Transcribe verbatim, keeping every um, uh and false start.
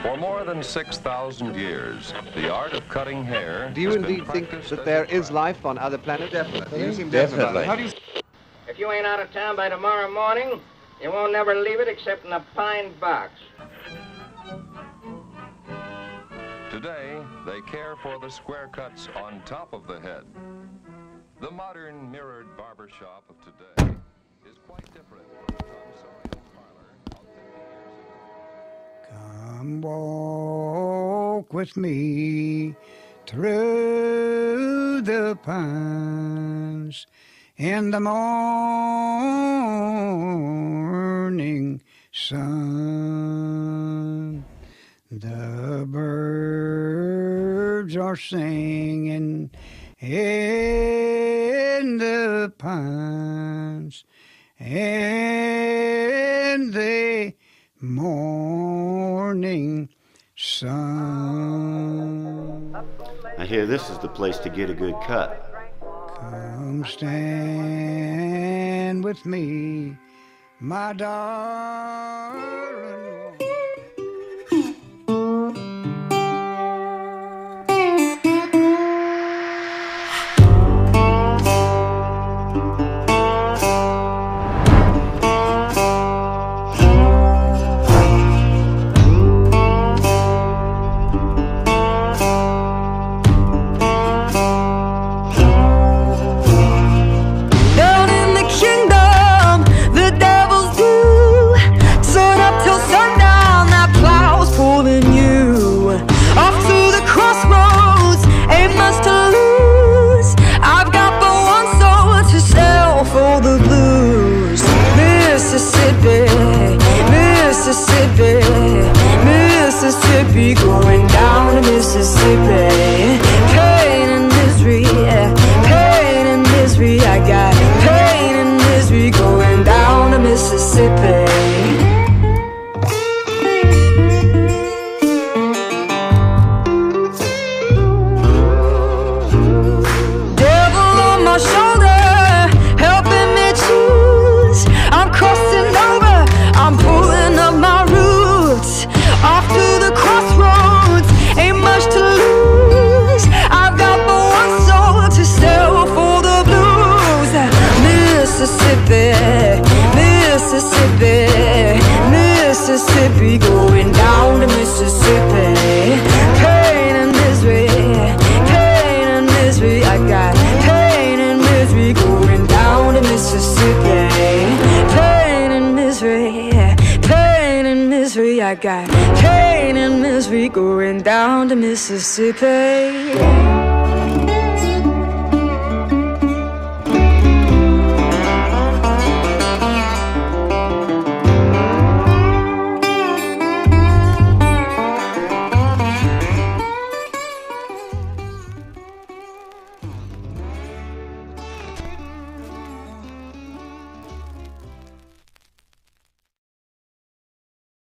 For more than six thousand years, the art of cutting hair. Do you indeed think that there is life on other planets? Definitely. You seem Definitely. How do you... If you ain't out of town by tomorrow morning, you won't never leave it except in a pine box. Today, they care for the square cuts on top of the head. The modern mirrored barbershop of today is quite different from the tonsorial parlor of fifty years ago. Come walk with me through the pines in the morning sun. The birds are singing in the pines in the morning sun. I hear this is the place to get a good cut. Come stand with me, my darling. Mississippi, going down to Mississippi. Pain and misery, pain and misery. I got pain and misery going down to Mississippi. Devil on my shoulder, helping me choose. I'm crossing over, I'm pulling up my roots. Off to the crossroads, ain't much to lose. I've got but one soul to sell for the blues. Mississippi, Mississippi, Mississippi, going down to Mississippi. Pain and misery, pain and misery. I got pain and misery going down to Mississippi. Pain and misery, pain and misery. I got pain and misery going down to Mississippi.